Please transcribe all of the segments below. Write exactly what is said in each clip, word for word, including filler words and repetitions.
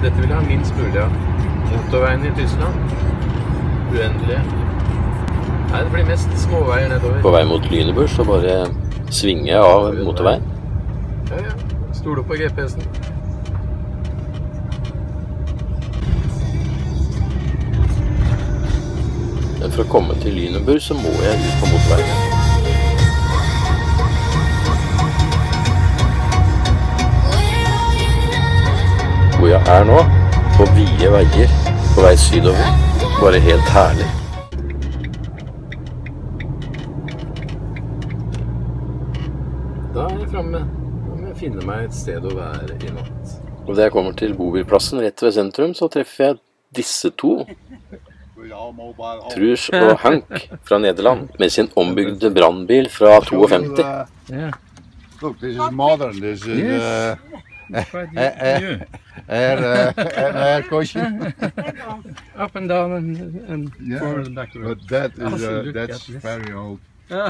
dette vil jeg ha minst mulig av. Motorveien i Tyskland. Uendelige. Nei, det blir mest småveier nedover. På vei mot Lüneburg så bare svinger jeg av motorveien. Ja, ja. Stoler på G P S-en. Men for å komme til Lüneburg så må jeg ut på motorveien. Hvor jeg er nå, på vide veier, på vei sydover, bare helt herlig. Da er jeg fremme. Da må jeg finne meg et sted å være i natt. Og da jeg kommer til bobilplassen rett ved sentrum, så treffer jeg disse to. Truus og Hank fra Nederland, med sin ombygde brandbil fra femtito. Yeah. Look, this is modern. This is Yes. uh, air, air, uh, air cushion. Up and down and, and Yeah, forward and backward. but that is Also, uh, look that's at this. very old. Ja.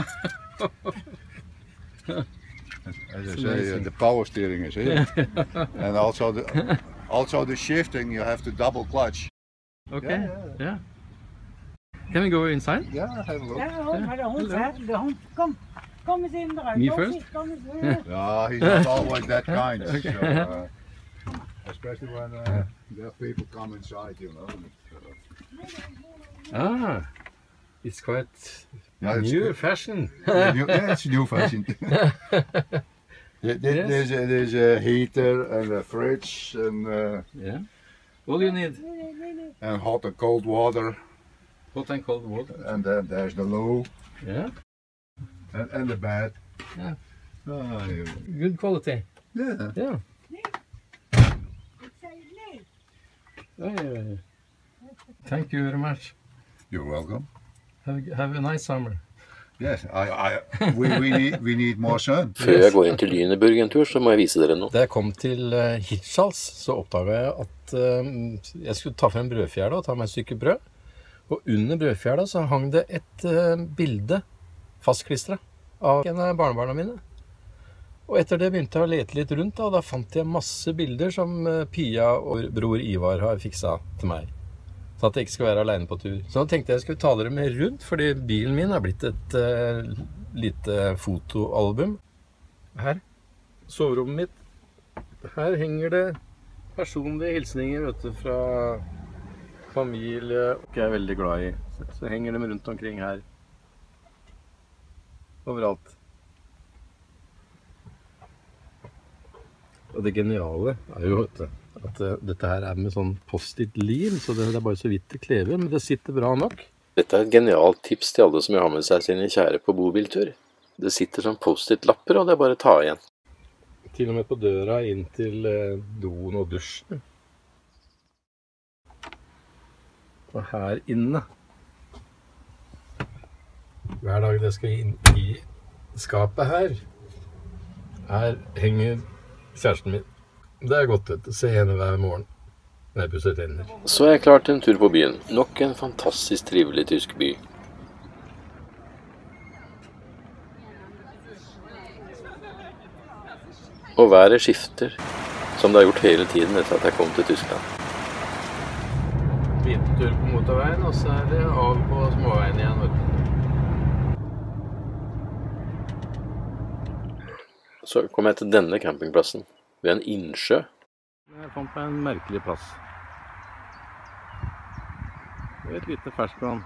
As I It's say, uh, amazing. the power steering is here, and also the also the shifting. You have to double clutch. Okay. Yeah, yeah, Yeah. Can we go inside? Yeah, have a look. Ja, hoor, maar de hond, hè? De hond, kom, kom eens in eruit. Me Kom first? eens, kom eens. eh. No, he's not always that kind. So, uh, especially when uh, there people come inside, you know. Ah, it's quite Yeah, it's new good. fashion. Yeah, new- yeah, it's new fashion. There- there- Yes. There's, a, there's a heater and a fridge and uh, Yeah. All you need. and hot and cold water, Hot and cold water. and then there's the loo Yeah. and, and the bed. Yeah. Oh, yeah. Good quality. Yeah. Yeah. Ik zei nee. Oh, yeah, yeah, yeah. Thank you very much. You're welcome. Have a, have a nice summer. Yes, I, I, we, we need, we need more sun. Før jeg går inn til Lüneburg en tur, så må jeg vise dere noe. Da jeg kom til uh, Hirtshals, så oppdaget jeg at uh, jeg skulle ta frem brødfjæra og ta meg et stykke brød. Og under brødfjæra så hang det et uh, bilde fastklistret av en av barnebarna mine. Og etter det begynte jeg å lete litt rundt, da, og da fant jeg masse bilder som uh, Pia og bror Ivar har fiksa til meg. Så at jeg ikke skal være alene på tur. Så da tenkte jeg jeg skulle ta dere med rundt, fordi bilen min er blitt et uh, lite fotoalbum. Her, soverommet mitt. Her henger det personlige hilsninger, vet du, fra familie jeg er veldig glad i. Så henger de rundt omkring her. Overalt. Og det geniale er jo, vet du, at uh, dette her er med sånn post-it-lim, så det, det er bare så vidt det klever, men det sitter bra nok. Dette er et genialt tips til alle som vil ha med seg sine kjære på bobiltur. Det sitter sånn post-it-lapper, og det er bare å ta igjen. Til og med på døra inn til uh, doen og dusjen. Og her inne, hver dag det skal inn i skapet her, her henger kjæresten min. Det er godt, vet du. Se henne hver morgen når jeg pusser tenner. Så er jeg klar til en tur på byen. Nok en fantastisk trivelig tysk by. Og været skifter, som det har gjort hele tiden etter at jeg kom til Tyskland. Vintertur på motorveien, og så er det av på småveien igjen, vet du. Så kom jeg til denne campingplassen, ved en innsjø. Jeg fant meg en merkelig plass. Det er et lite ferskvann.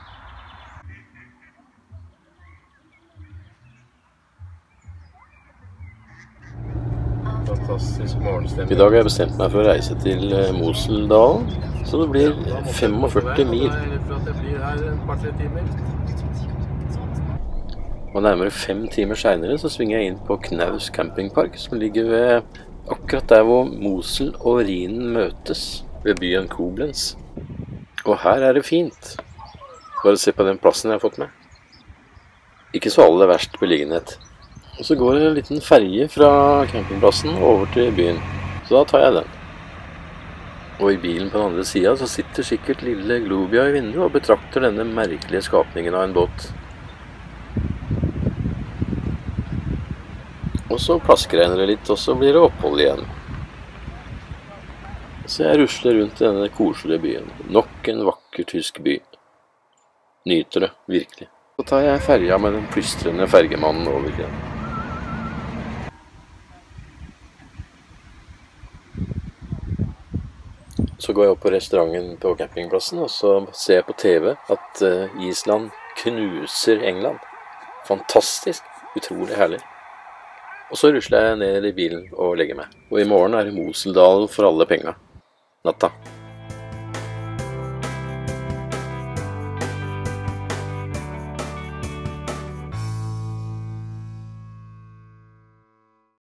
Fantastisk morgenstemning. I dag har jeg bestemt meg for å reise til eh, Moseldalen, så det blir førtifem mil. Jeg er redd for at jeg blir her en par-tre timer. Og nærmere fem timer senere så svinger jeg inn på Knaus campingpark, som ligger ved akkurat der hvor Mosel og Rhinen møtes, ved byen Koblenz. Og her er det fint. Bare se på den plassen jeg har fått med. Ikke så aller verst beliggenhet. Og så går det en liten ferge fra campingplassen over til byen, så da tar jeg den. Og i bilen på den andre siden så sitter sikkert lille Globia i vinduet og betrakter denne merkelige skapningen av en båt. Og så plasker jeg det litt, og så blir det opphold igjen. Så jeg rusler rundt i denne koselige byen. Nok en vakker tysk by. Nyter det, virkelig. Så tar jeg ferja med den plystrende fergemannen over igjen. Så går jeg opp på restauranten på campingplassen, og så ser jeg på T V at Island knuser England. Fantastisk, utrolig herlig. Og så rusler jeg ned i bilen og legger meg. Og i morgen er det Moseldal for alle penga. Natta.